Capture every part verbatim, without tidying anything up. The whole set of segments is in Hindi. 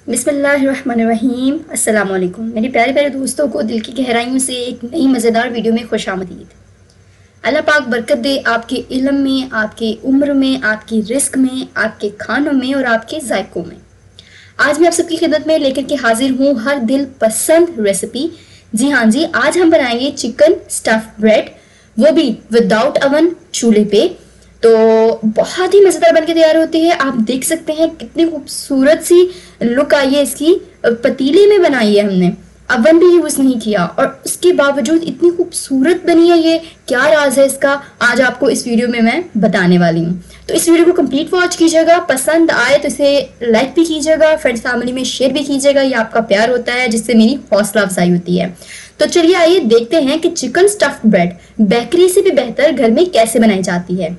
बिस्मिल्लाहिर्रहमानिर्रहीम। अस्सलाम वालेकुम मेरे प्यारे प्यारे दोस्तों को दिल की गहराइयों से एक नई मज़ेदार वीडियो में खुशामदीद। अल्लाह पाक बरकत दे आपके इल्म में, आपके उम्र में, आपकी रिस्क में, आपके खानों में और आपके जायकों में। आज मैं आप सबकी खिदमत में लेकर के हाजिर हूँ हर दिल पसंद रेसिपी। जी हाँ जी, आज हम बनाएंगे चिकन स्टफ्ड ब्रेड, वो भी विदाउट अवन, चूल्हे पे। तो बहुत ही मज़ेदार बनके तैयार होती है। आप देख सकते हैं कितनी खूबसूरत सी लुक आई है इसकी। पतीले में बनाई है हमने, अवन भी यूज़ नहीं किया और उसके बावजूद इतनी खूबसूरत बनी है। ये क्या राज है इसका, आज आपको इस वीडियो में मैं बताने वाली हूँ। तो इस वीडियो को कंप्लीट वॉच कीजिएगा, पसंद आए तो इसे लाइक भी कीजिएगा, फ्रेंड्स फैमिली में शेयर भी कीजिएगा। ये आपका प्यार होता है जिससे मेरी हौसला अफजाई होती है। तो चलिए आइए देखते हैं कि चिकन स्टफ्ड ब्रेड बेकरी से भी बेहतर घर में कैसे बनाई जाती है।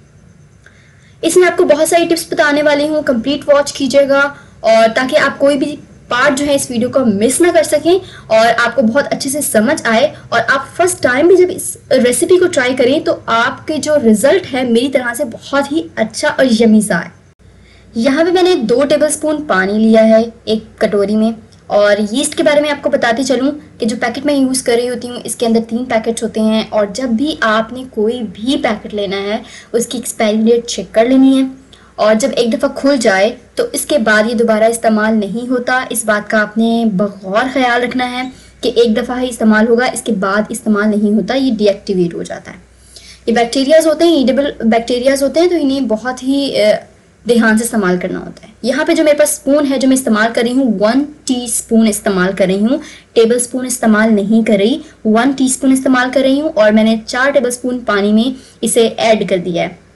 इसमें आपको बहुत सारी टिप्स बताने वाली हूँ, कंप्लीट वॉच कीजिएगा और ताकि आप कोई भी पार्ट जो है इस वीडियो को मिस ना कर सकें और आपको बहुत अच्छे से समझ आए और आप फर्स्ट टाइम भी जब इस रेसिपी को ट्राई करें तो आपके जो रिजल्ट है मेरी तरह से बहुत ही अच्छा और यमी सा है। यहाँ पे मैंने दो टेबलस्पून पानी लिया है एक कटोरी में। और यीस्ट के बारे में आपको बताती चलूँ कि जो पैकेट मैं यूज़ कर रही होती हूँ इसके अंदर तीन पैकेट्स होते हैं और जब भी आपने कोई भी पैकेट लेना है उसकी एक्सपायरी डेट चेक कर लेनी है और जब एक दफ़ा खुल जाए तो इसके बाद ये दोबारा इस्तेमाल नहीं होता। इस बात का आपने बगौर ख्याल रखना है कि एक दफ़ा ही इस्तेमाल होगा, इसके बाद इस्तेमाल नहीं होता, ये डीएक्टिवेट हो जाता है। ये बैक्टीरियाज होते हैं, ईडेबल बैक्टीरियाज होते हैं, तो इन्हें बहुत ही ध्यान से इस्तेमाल करना होता है। यहाँ पे जो मेरे पास स्पून है जो मैं इस्तेमाल कर रही हूँ वन टीस्पून इस्तेमाल कर रही हूँ, टेबल स्पून इस्तेमाल नहीं कर रही, वन टीस्पून इस्तेमाल कर रही हूँ और मैंने चार टेबल स्पून पानी में इसे ऐड कर दिया है।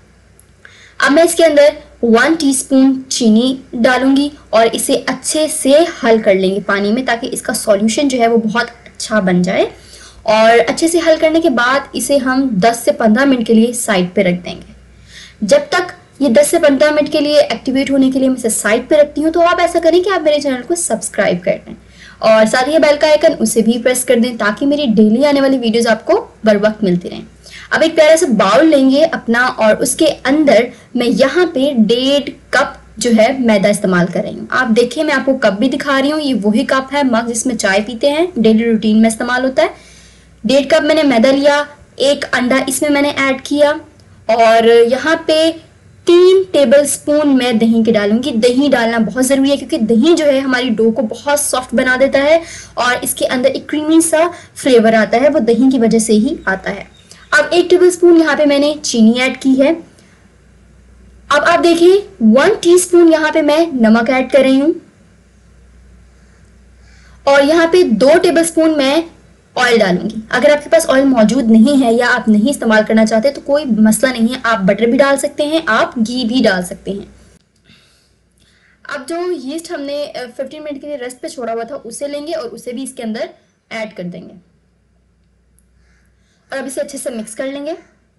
अब मैं इसके अंदर वन टीस्पून चीनी डालूंगी और इसे अच्छे से हल कर लेंगे पानी में ताकि इसका सॉल्यूशन जो है वो बहुत अच्छा बन जाए। और अच्छे से हल करने के बाद इसे हम दस से पंद्रह मिनट के लिए साइड पे रख देंगे। जब तक ये दस से पंद्रह मिनट के लिए एक्टिवेट होने के लिए मैं इसे साइड पे रखती हूँ, तो आप ऐसा करें कि आप मेरे चैनल को सब्सक्राइब कर दें और साथ ही बेल का आइकन उसे भी प्रेस कर दें ताकि मेरी डेली आने वाली वीडियोस आपको बर वक्त मिलती रहें। अब एक प्यारा सा बाउल लेंगे अपना और उसके अंदर मैं यहाँ पे डेढ़ कप जो है मैदा इस्तेमाल कर रही हूँ। आप देखिए मैं आपको कप भी दिखा रही हूँ, ये वही कप है मग जिसमें चाय पीते हैं, डेली रूटीन में इस्तेमाल होता है। डेढ़ कप मैंने मैदा लिया, एक अंडा इसमें मैंने ऐड किया और यहाँ पे तीन टेबलस्पून मैं दही के डालूंगी। दही डालना बहुत ज़रूरी है क्योंकि दही जो है हमारी डो को बहुत सॉफ्ट बना देता है और इसके अंदर एक क्रीमी सा फ्लेवर आता है, वो दही की वजह से ही आता है। अब एक टेबलस्पून यहाँ पे मैंने चीनी ऐड की है। अब आप देखिए वन टीस्पून यहाँ पे मैं नमक ऐड कर रही हूँ और यहाँ पे दो टेबलस्पून मैं ऑयल डालूंगी। अगर आपके पास ऑयल मौजूद नहीं है या आप नहीं इस्तेमाल करना चाहते तो कोई मसला नहीं है, आप बटर भी डाल सकते हैं, आप घी भी डाल सकते हैं। अब जो यीस्ट हमने पंद्रह मिनट के लिए रेस्ट पे छोड़ा हुआ था उसे लेंगे और उसे भी इसके अंदर ऐड कर देंगे और अब इसे अच्छे से मिक्स कर लेंगे।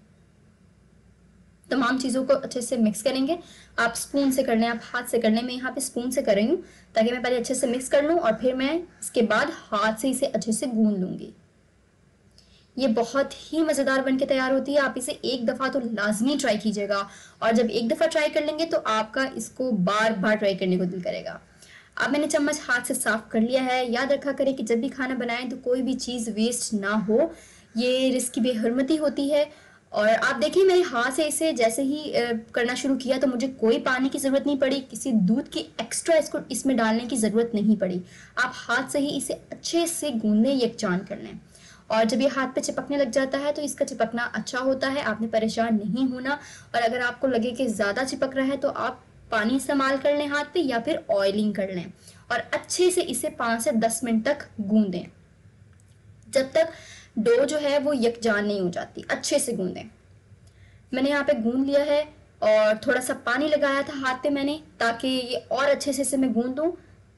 तमाम चीज़ों को अच्छे से मिक्स करेंगे। आप स्पून से कर लें, आप हाथ से कर लें, मैं यहाँ पे स्पून से कर रही हूँ ताकि मैं पहले अच्छे से मिक्स कर लूँ और फिर मैं इसके बाद हाथ से इसे अच्छे से गूंद लूँगी। ये बहुत ही मज़ेदार बनके तैयार होती है। आप इसे एक दफ़ा तो लाजमी ट्राई कीजिएगा और जब एक दफ़ा ट्राई कर लेंगे तो आपका इसको बार बार ट्राई करने को दिल करेगा। अब मैंने चम्मच हाथ से साफ कर लिया है। याद रखा करें कि जब भी खाना बनाएं तो कोई भी चीज़ वेस्ट ना हो, ये रिस्क की बेहरमती होती है। और आप देखिए मेरे हाथ से इसे जैसे ही करना शुरू किया तो मुझे कोई पानी की ज़रूरत नहीं पड़ी, किसी दूध की एक्स्ट्रा इसको इसमें डालने की ज़रूरत नहीं पड़ी। आप हाथ से ही इसे अच्छे से गूंदें, यकजान कर लें और जब ये हाथ पे चिपकने लग जाता है तो इसका चिपकना अच्छा होता है, आपने परेशान नहीं होना। और अगर आपको लगे कि ज़्यादा चिपक रहा है तो आप पानी इस्तेमाल कर लें हाथ पे या फिर ऑयलिंग कर लें और अच्छे से इसे पाँच से दस मिनट तक गूंदें जब तक डो जो है वो यकजान नहीं हो जाती। अच्छे से गूंदें। मैंने यहाँ पे गूंद लिया है और थोड़ा सा पानी लगाया था हाथ पे मैंने ताकि ये और अच्छे से इसे मैं गूंद दूँ।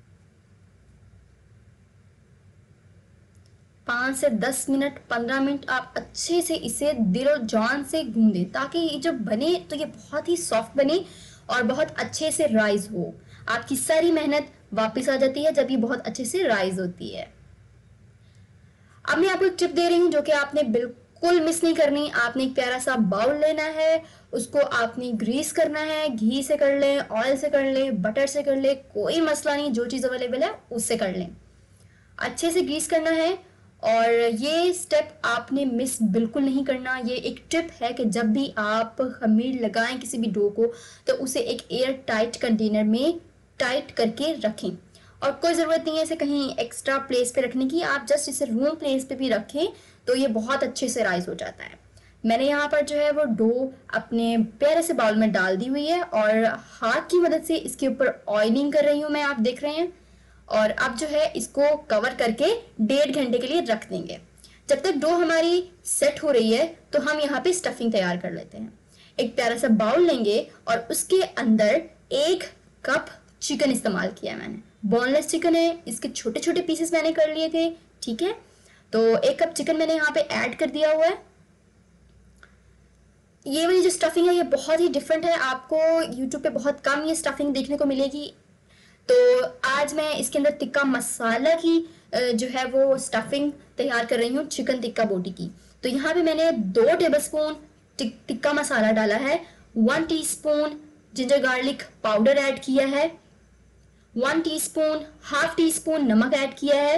पाँच से दस मिनट, पंद्रह मिनट आप अच्छे से इसे दिल और जान से गूंदें ताकि ये जब बने तो ये बहुत ही सॉफ्ट बने और बहुत अच्छे से राइज हो। आपकी सारी मेहनत वापस आ जाती है जब ये बहुत अच्छे से राइज होती है। अब मैं आपको एक टिप दे रही हूँ जो कि आपने बिल्कुल बिल्कुल मिस नहीं करनी। आपने एक प्यारा सा बाउल लेना है, उसको आपने ग्रीस करना है, घी से कर लें, ऑयल से कर लें, बटर से कर लें, कोई मसला नहीं, जो चीज़ अवेलेबल है उससे कर लें। अच्छे से ग्रीस करना है। और ये स्टेप आपने मिस बिल्कुल नहीं करना। ये एक टिप है कि जब भी आप खमीर लगाएं किसी भी डो को, तो उसे एक एयर टाइट कंटेनर में टाइट करके रखें। और कोई ज़रूरत नहीं है इसे कहीं एक्स्ट्रा प्लेस पे रखने की, आप जस्ट इसे रूम प्लेस पे भी रखें तो ये बहुत अच्छे से राइज हो जाता है। मैंने यहाँ पर जो है वो डो अपने प्यारे से बाउल में डाल दी हुई है और हाथ की मदद से इसके ऊपर ऑयलिंग कर रही हूँ मैं, आप देख रहे हैं। और अब जो है इसको कवर करके डेढ़ घंटे के लिए रख देंगे। जब तक डो हमारी सेट हो रही है तो हम यहाँ पे स्टफिंग तैयार कर लेते हैं। एक प्यारा सा बाउल लेंगे और उसके अंदर एक कप चिकन इस्तेमाल किया है मैंने। बोनलेस चिकन है, इसके छोटे छोटे पीसेस मैंने कर लिए थे, ठीक है। तो एक कप चिकन मैंने यहाँ पे ऐड कर दिया हुआ है। ये वाली जो स्टफिंग है ये बहुत ही डिफरेंट है, आपको यूट्यूब पे बहुत कम ये स्टफिंग देखने को मिलेगी। तो आज मैं इसके अंदर टिक्का मसाला की जो है वो स्टफिंग तैयार कर रही हूँ, चिकन टिक्का बोटी की। तो यहाँ पे मैंने दो टेबलस्पून टिक्का मसाला डाला है, one teaspoon ginger garlic powder add किया है, one teaspoon half teaspoon नमक ऐड किया है।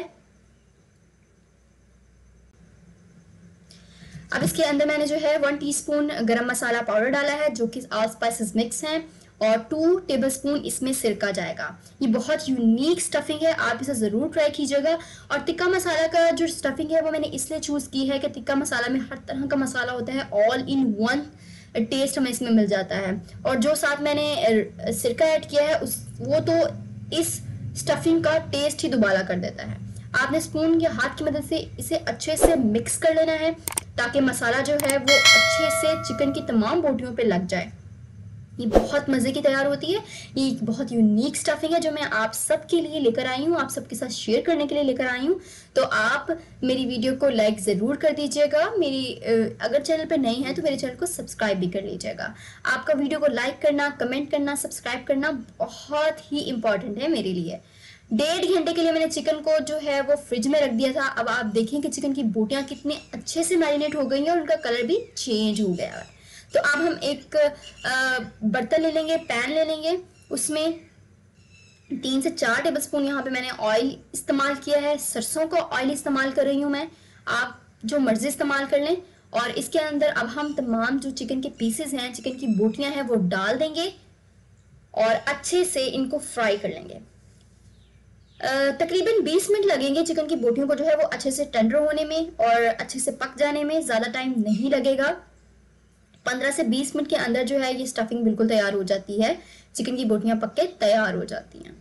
अब इसके अंदर मैंने जो है वन टीस्पून गरम मसाला पाउडर डाला है जो कि ऑल स्पाइसेस मिक्स हैं, और टू टेबलस्पून इसमें सिरका जाएगा। ये बहुत यूनिक स्टफिंग है, आप इसे ज़रूर ट्राई कीजिएगा। और टिक्का मसाला का जो स्टफिंग है वो मैंने इसलिए चूज़ की है कि टिक्का मसाला में हर तरह का मसाला होता है, ऑल इन वन टेस्ट हमें इसमें मिल जाता है। और जो साथ मैंने सिरका ऐड किया है उस वो तो इस स्टफिंग का टेस्ट ही दुबारा कर देता है। आपने स्पून या हाथ की मदद से इसे अच्छे से मिक्स कर लेना है ताकि मसाला जो है वो अच्छे से चिकन की तमाम बोटियों पे लग जाए। ये बहुत मज़े की तैयार होती है। ये एक बहुत यूनिक स्टफिंग है जो मैं आप सबके लिए लेकर आई हूँ, आप सबके साथ शेयर करने के लिए लेकर आई हूँ। तो आप मेरी वीडियो को लाइक ज़रूर कर दीजिएगा। मेरी अगर चैनल पर नई है तो मेरे चैनल को सब्सक्राइब भी कर लीजिएगा। आपका वीडियो को लाइक करना, कमेंट करना, सब्सक्राइब करना बहुत ही इंपॉर्टेंट है मेरे लिए। डेढ़ घंटे के लिए मैंने चिकन को जो है वो फ्रिज में रख दिया था। अब आप देखें कि चिकन की बोटियां कितने अच्छे से मैरिनेट हो गई हैं और उनका कलर भी चेंज हो गया है। तो अब हम एक बर्तन ले लेंगे, पैन ले लेंगे, उसमें तीन से चार टेबलस्पून यहाँ पे मैंने ऑयल इस्तेमाल किया है। सरसों का ऑयल इस्तेमाल कर रही हूँ मैं, आप जो मर्जी इस्तेमाल कर लें। और इसके अंदर अब हम तमाम जो चिकन के पीसेस हैं, चिकन की बोटियां हैं, वो डाल देंगे और अच्छे से इनको फ्राई कर लेंगे। तकरीबन बीस मिनट लगेंगे चिकन की बोटियों को जो है वो अच्छे से टेंडर होने में और अच्छे से पक जाने में, ज़्यादा टाइम नहीं लगेगा। पंद्रह से बीस मिनट के अंदर जो है ये स्टफिंग बिल्कुल तैयार हो जाती है, चिकन की बोटियां पक के तैयार हो जाती हैं।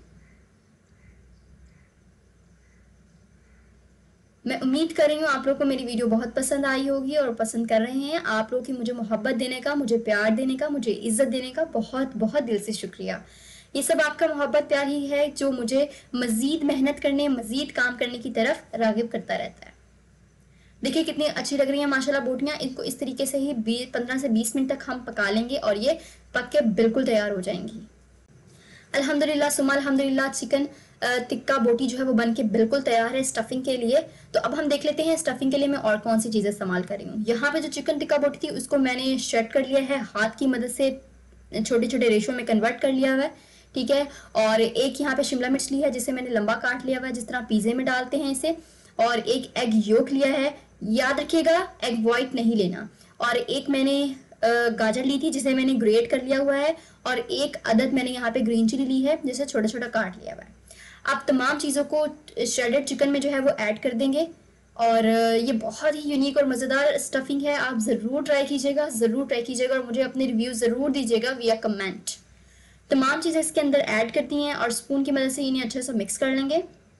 मैं उम्मीद कर रही हूँ आप लोग को मेरी वीडियो बहुत पसंद आई होगी और पसंद कर रहे हैं। आप लोग की मुझे मोहब्बत देने का, मुझे प्यार देने का, मुझे इज्जत देने का बहुत बहुत दिल से शुक्रिया। ये सब आपका मोहब्बत प्यार ही है जो मुझे मज़ीद मेहनत करने, मज़ीद काम करने की तरफ राग़िब करता रहता है। देखिए कितनी अच्छी लग रही है माशाल्लाह बोटियां। इनको इस तरीके से ही पंद्रह से बीस मिनट तक हम पका लेंगे और ये पक के बिल्कुल तैयार हो जाएंगी। अल्हम्दुलिल्लाह सुम्मा अल्हम्दुलिल्लाह, चिकन टिक्का बोटी जो है वो बन के बिल्कुल तैयार है स्टफिंग के लिए। तो अब हम देख लेते हैं स्टफिंग के लिए मैं और कौन सी चीज़ें इस्तेमाल कर रही हूँ। यहाँ पे जो चिकन टिक्का बोटी थी उसको मैंने शेड कर लिया है, हाथ की मदद से छोटे छोटे रेशो में कन्वर्ट कर लिया हुआ है, ठीक है। और एक यहाँ पे शिमला मिर्च ली है जिसे मैंने लंबा काट लिया हुआ है जिस तरह पिज़्ज़े में डालते हैं इसे। और एक एग योक लिया है, याद रखिएगा एग वाइट नहीं लेना। और एक मैंने गाजर ली थी जिसे मैंने ग्रेट कर लिया हुआ है, और एक अदद मैंने यहाँ पे ग्रीन चिली ली है जिसे छोटा छोटा काट लिया हुआ है। आप तमाम चीज़ों को श्रेडेड चिकन में जो है वो ऐड कर देंगे और ये बहुत ही यूनिक और मज़ेदार स्टफिंग है। आप ज़रूर ट्राई कीजिएगा, ज़रूर ट्राई कीजिएगा और मुझे अपने रिव्यू ज़रूर दीजिएगा विया कमेंट। तमाम चीज़ें इसके अंदर ऐड करती हैं और स्पून की मदद से इन्हें अच्छे से मिक्स कर लेंगे।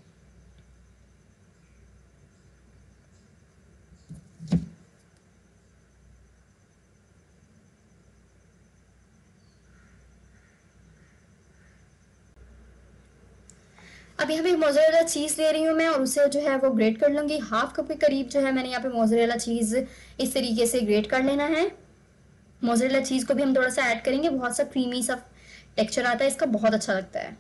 अब यहाँ पे मोज़रेला चीज़ ले रही हूँ मैं और उसे जो है वो ग्रेट कर लूँगी। हाफ कप के करीब जो है मैंने यहाँ पे मोज़रेला चीज़ इस तरीके से ग्रेट कर लेना है। मोज़रेला चीज़ को भी हम थोड़ा सा ऐड करेंगे, बहुत सा क्रीमी सा टेक्सचर आता है इसका, बहुत अच्छा लगता है।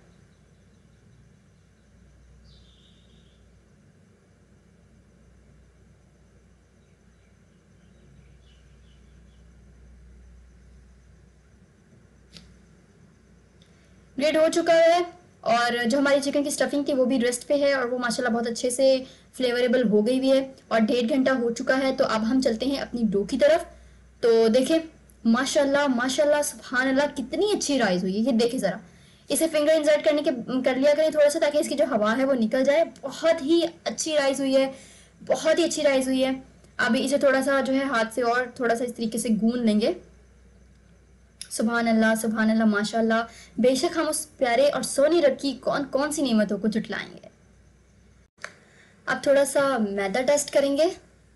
कंप्लीट हो चुका है और जो हमारी चिकन की स्टफिंग थी वो भी रेस्ट पे है और वो माशाल्लाह बहुत अच्छे से फ्लेवरेबल हो गई भी है और डेढ़ घंटा हो चुका है। तो अब हम चलते हैं अपनी डो की तरफ। तो देखें माशाल्लाह माशाल्लाह सुभान अल्लाह कितनी अच्छी राइस हुई है। ये देखें ज़रा, इसे फिंगर इंसर्ट करने के कर लिया करें थोड़ा सा ताकि इसकी जो हवा है वो निकल जाए। बहुत ही अच्छी राइस हुई है, बहुत ही अच्छी राइस हुई है। अभी इसे थोड़ा सा जो है हाथ से और थोड़ा सा इस तरीके से गूंद लेंगे। सुभान अल्लाह सुभान अल्लाह माशाल्लाह, बेशक हम उस प्यारे और सोनी रब की कौन कौन सी नेमतों को जुटलाएंगे। अब थोड़ा सा मैदा टेस्ट करेंगे।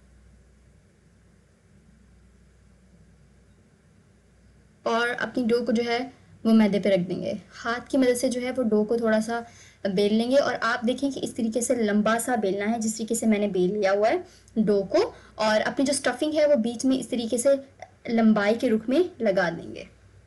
और अपनी डो को जो है वो मैदे पे रख देंगे। हाथ की मदद से जो है वो डो को थोड़ा सा बेल लेंगे और आप देखें कि इस तरीके से लंबा सा बेलना है जिस तरीके से मैंने बेल लिया हुआ है डो को। और अपनी जो स्टफिंग है वो बीच में इस तरीके से लंबाई के रुख में लगा देंगे।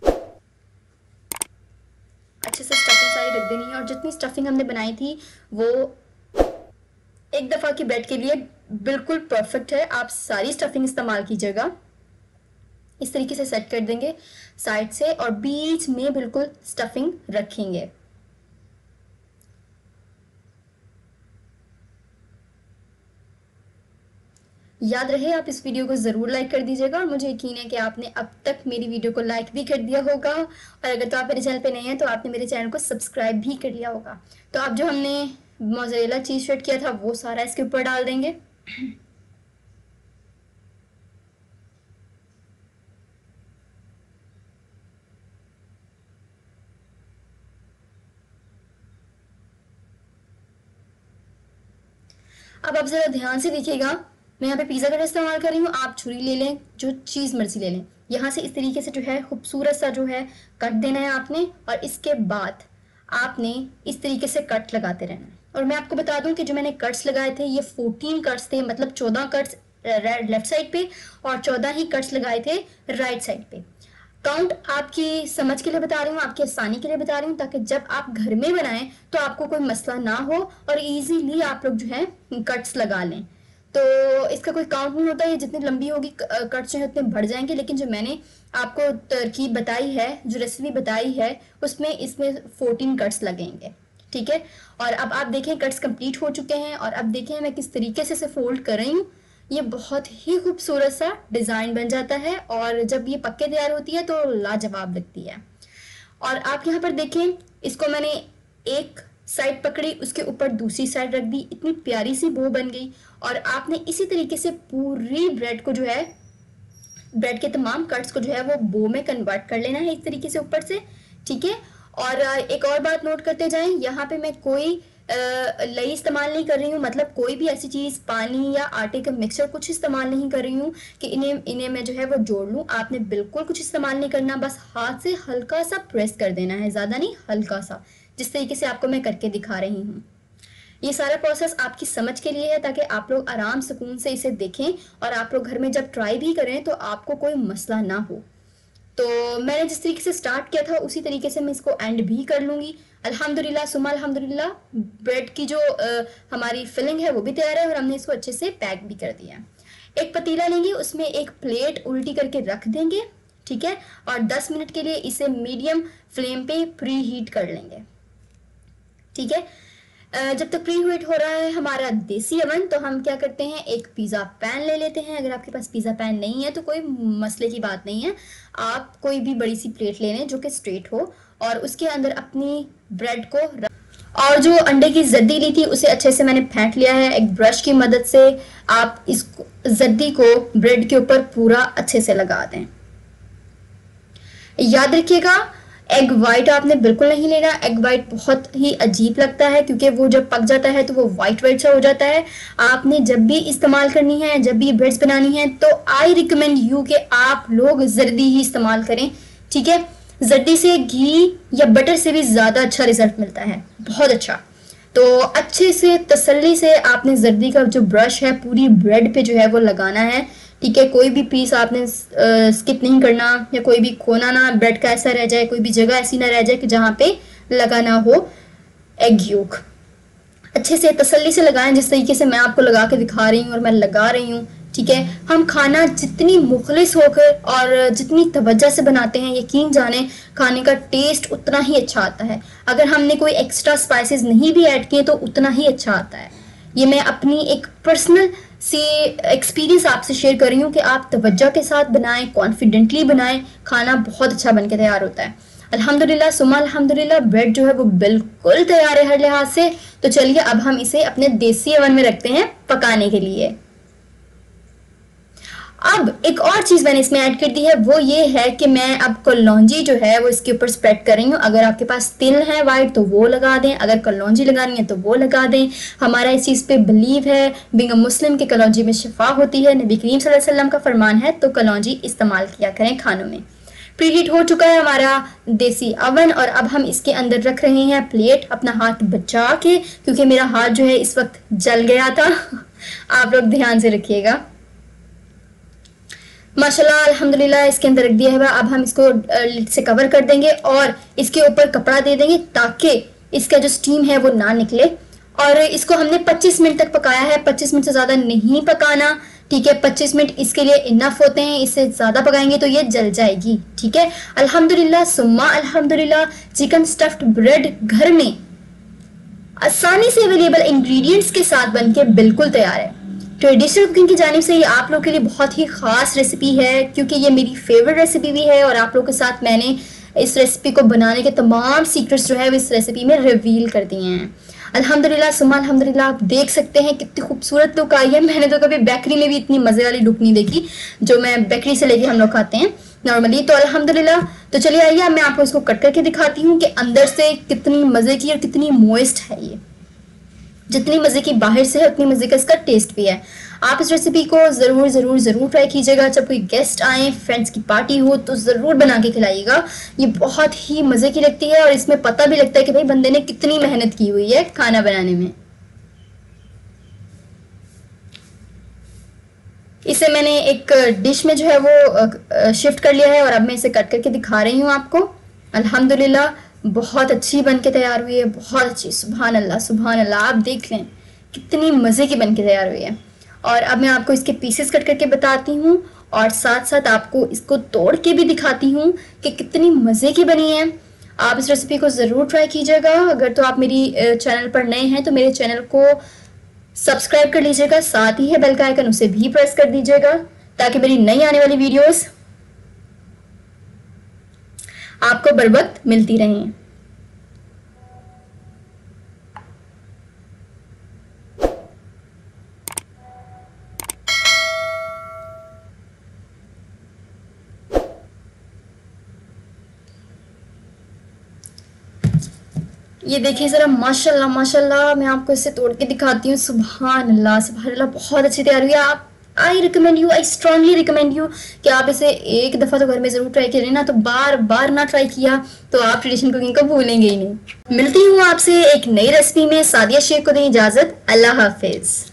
अच्छे से स्टफिंग सारी रख देनी है और जितनी स्टफिंग हमने बनाई थी वो एक दफ़ा की ब्रेड के लिए बिल्कुल परफेक्ट है। आप सारी स्टफिंग इस्तेमाल कीजिएगा। इस तरीके से सेट कर देंगे साइड से और बीच में बिल्कुल स्टफिंग रखेंगे। याद रहे आप इस वीडियो को ज़रूर लाइक कर दीजिएगा और मुझे यकीन है कि आपने अब तक मेरी वीडियो को लाइक भी कर दिया होगा और अगर तो आप मेरे चैनल पे नए हैं तो आपने मेरे चैनल को सब्सक्राइब भी कर लिया होगा। तो अब जो हमने मोज़रेला चीज़ श्रेड किया था वो सारा इसके ऊपर डाल देंगे। अब आप ज़रा ध्यान से देखिएगा, मैं यहाँ पे पिज़्ज़ा कटर इस्तेमाल कर रही हूँ। आप छुरी ले लें, जो चीज़ मर्जी ले लें। यहाँ से इस तरीके से जो है खूबसूरत सा जो है कट देना है आपने और इसके बाद आपने इस तरीके से कट लगाते रहना है। और मैं आपको बता दूं कि जो मैंने कट्स लगाए थे ये चौदह कट्स थे, मतलब चौदह कट्स लेफ्ट साइड पे और चौदह ही कट्स लगाए थे राइट साइड पे। काउंट आपकी समझ के लिए बता रही हूँ, आपकी आसानी के लिए बता रही हूँ ताकि जब आप घर में बनाएं तो आपको कोई मसला ना हो और इजीली आप लोग जो है कट्स लगा लें। तो इसका कोई काउंट नहीं होता, ये जितनी लंबी होगी कट्स जो है उतने बढ़ जाएंगे। लेकिन जो मैंने आपको तरकीब बताई है, जो रेसिपी बताई है, उसमें इसमें चौदह कट्स लगेंगे। ठीक है, और अब आप देखें कट्स कंप्लीट हो चुके हैं और अब देखें मैं किस तरीके से इसे फोल्ड कर रही हूँ। ये बहुत ही खूबसूरत सा डिज़ाइन बन जाता है और जब ये पक्के तैयार होती है तो लाजवाब लगती है। और आप यहाँ पर देखें, इसको मैंने एक साइड पकड़ी, उसके ऊपर दूसरी साइड रख दी, इतनी प्यारी सी बो बन गई। और आपने इसी तरीके से पूरी ब्रेड को जो है, ब्रेड के तमाम कट्स को जो है वो बो में कन्वर्ट कर लेना है इस तरीके से ऊपर से। ठीक है, और एक और बात नोट करते जाएं, यहाँ पे मैं कोई लई इस्तेमाल नहीं कर रही हूँ, मतलब कोई भी ऐसी चीज़ पानी या आटे का मिक्सचर कुछ इस्तेमाल नहीं कर रही हूँ कि इन्हें इन्हें मैं जो है वो जोड़ लूँ। आपने बिल्कुल कुछ इस्तेमाल नहीं करना, बस हाथ से हल्का सा प्रेस कर देना है, ज़्यादा नहीं, हल्का सा, जिस तरीके से आपको मैं करके दिखा रही हूँ। ये सारा प्रोसेस आपकी समझ के लिए है ताकि आप लोग आराम सुकून से इसे देखें और आप लोग घर में जब ट्राई भी करें तो आपको कोई मसला ना हो। तो मैंने जिस तरीके से स्टार्ट किया था उसी तरीके से मैं इसको एंड भी कर लूँगी। अल्हम्दुलिल्लाह सुमा अल्हम्दुलिल्लाह, ब्रेड की जो आ, हमारी फिलिंग है वो भी तैयार है और हमने इसको अच्छे से पैक भी कर दिया। एक पतीला लेंगे, उसमें एक प्लेट उल्टी करके रख देंगे। ठीक है, और दस मिनट के लिए इसे मीडियम फ्लेम पे प्री हीट कर लेंगे। ठीक है, जब तक प्री हीट हो रहा है हमारा देसी अवन, तो हम क्या करते हैं, एक पिज़्ज़ा पैन ले लेते हैं। अगर आपके पास पिज़्ज़ा पैन नहीं है तो कोई मसले की बात नहीं है, आप कोई भी बड़ी सी प्लेट ले लें जो कि स्ट्रेट हो और उसके अंदर अपनी ब्रेड को रख, और जो अंडे की जद्दी ली थी उसे अच्छे से मैंने फेंट लिया है। एक ब्रश की मदद से आप इस जद्दी को ब्रेड के ऊपर पूरा अच्छे से लगा दें। याद रखिएगा एग वाइट आपने बिल्कुल नहीं लेना। एग वाइट बहुत ही अजीब लगता है क्योंकि वो जब पक जाता है तो वो वाइट वाइट सा हो जाता है। आपने जब भी इस्तेमाल करनी है, जब भी ब्रेड्स बनानी है, तो आई रिकमेंड यू कि आप लोग जर्दी ही इस्तेमाल करें। ठीक है, जर्दी से घी या बटर से भी ज़्यादा अच्छा रिजल्ट मिलता है, बहुत अच्छा। तो अच्छे से तसल्ली से आपने जर्दी का जो ब्रश है पूरी ब्रेड पे जो है वो लगाना है। ठीक है, कोई भी पीस आपने स्किप नहीं करना या कोई भी खोना ना ब्रेड का ऐसा रह जाए, कोई भी जगह ऐसी ना रह जाए कि जहाँ पे लगा ना हो एग योक। अच्छे से तसल्ली से लगाएं जिस तरीके से मैं आपको लगा के दिखा रही हूँ और मैं लगा रही हूँ। ठीक है, हम खाना जितनी मुखलिस होकर और जितनी तवज्जो से बनाते हैं, यकीन जाने खाने का टेस्ट उतना ही अच्छा आता है। अगर हमने कोई एक्स्ट्रा स्पाइसेस नहीं भी ऐड किए तो उतना ही अच्छा आता है। ये मैं अपनी एक पर्सनल सी एक्सपीरियंस आपसे शेयर कर रही हूँ कि आप तवज्जो के साथ बनाएं, कॉन्फिडेंटली बनाएं, खाना बहुत अच्छा बन के तैयार होता है। अल्हम्दुलिल्लाह सुम्मा अल्हम्दुलिल्लाह, ब्रेड जो है वो बिल्कुल तैयार है हर लिहाज से। तो चलिए अब हम इसे अपने देसी ओवन में रखते हैं पकाने के लिए। अब एक और चीज मैंने इसमें ऐड कर दी है, वो ये है कि मैं अब कलौंजी जो है वो इसके ऊपर स्प्रेड कर रही हूँ। अगर आपके पास तिल है वाइट तो वो लगा दें, अगर कलौंजी लगानी है तो वो लगा दें। हमारा इस चीज़ पे बिलीव है, बीइंग अ मुस्लिम की कलौंजी में शिफा होती है, नबी करीम सल्लल्लाहु अलैहि वसल्लम का फरमान है, तो कलौंजी इस्तेमाल किया करें खानों में। प्रीहीट हो चुका है हमारा देसी अवन और अब हम इसके अंदर रख रहे हैं प्लेट, अपना हाथ बचा के, क्योंकि मेरा हाथ जो है इस वक्त जल गया था। आप लोग ध्यान से रखिएगा। माशाल्लाह अल्हम्दुलिल्लाह इसके अंदर रख दिया है। अब हम इसको लिड से कवर कर देंगे और इसके ऊपर कपड़ा दे देंगे ताकि इसका जो स्टीम है वो ना निकले। और इसको हमने पच्चीस मिनट तक पकाया है, पच्चीस मिनट से ज़्यादा नहीं पकाना, ठीक है। पच्चीस मिनट इसके लिए इनफ होते हैं, इससे ज़्यादा पकाएंगे तो ये जल जाएगी, ठीक है। अल्हम्दुलिल्लाह सुम्मा अल्हम्दुलिल्लाह, चिकन स्टफ्ड ब्रेड घर में आसानी से अवेलेबल इंग्रेडिएंट्स के साथ बनके बिल्कुल तैयार है। ट्रेडिशनल कुकिंग की जानिब से ये आप लोगों के लिए बहुत ही ख़ास रेसिपी है, क्योंकि ये मेरी फेवरेट रेसिपी भी है और आप लोगों के साथ मैंने इस रेसिपी को बनाने के तमाम सीक्रेट्स जो है वो इस रेसिपी में रिवील कर दिए हैं। अल्हम्दुलिल्लाह सुम्मा अल्हम्दुलिल्लाह, आप देख सकते हैं कितनी खूबसूरत लुक आई है। मैंने तो कभी बेकरी में भी इतनी मज़े वाली लुक नहीं देखी जो मैं बेकरी से लेके हम लोग खाते हैं नॉर्मली। तो अल्हम्दुलिल्लाह, तो चलिए आइए मैं आपको इसको कट करके दिखाती हूँ कि अंदर से कितनी मज़े की और कितनी मोइस्ट है ये। जितनी मज़े की बाहर से है उतनी मज़े का इसका टेस्ट भी है। आप इस रेसिपी को ज़रूर ज़रूर ज़रूर ट्राई कीजिएगा। जब कोई गेस्ट आए, फ्रेंड्स की पार्टी हो तो ज़रूर बना के खिलाइएगा। ये बहुत ही मज़े की लगती है और इसमें पता भी लगता है कि भाई बंदे ने कितनी मेहनत की हुई है खाना बनाने में। इसे मैंने एक डिश में जो है वो शिफ्ट कर लिया है और अब मैं इसे कट करके दिखा रही हूँ आपको। अल्हम्दुलिल्लाह बहुत अच्छी बन के तैयार हुई है, बहुत अच्छी। सुभान अल्लाह सुभान अल्लाह, आप देख लें कितनी मज़े की बन के तैयार हुई है। और अब मैं आपको इसके पीसेस कट करके बताती हूँ और साथ साथ आपको इसको तोड़ के भी दिखाती हूँ कि कितनी मज़े की बनी है। आप इस रेसिपी को ज़रूर ट्राई कीजिएगा। अगर तो आप मेरी चैनल पर नए हैं तो मेरे चैनल को सब्सक्राइब कर लीजिएगा, साथ ही है बेल का आइकन उसे भी प्रेस कर दीजिएगा ताकि मेरी नई आने वाली वीडियोस आपको बर वक्त मिलती रहें। ये देखिए ज़रा, माशाल्लाह माशाल्लाह, मैं आपको इसे तोड़ के दिखाती हूँ। सुभान अल्लाह सुभान अल्लाह, बहुत अच्छी तैयार हुई है। आप I recommend you, I strongly recommend you कि आप इसे एक दफ़ा तो घर में ज़रूर ट्राई करें ना, तो बार बार ना ट्राई किया तो आप ट्रेडिशनल कुकिंग को भूलेंगे ही नहीं। मिलती हूँ आपसे एक नई रेसिपी में। सादिया शेख को दें इजाज़त। अल्लाह हाफिज़।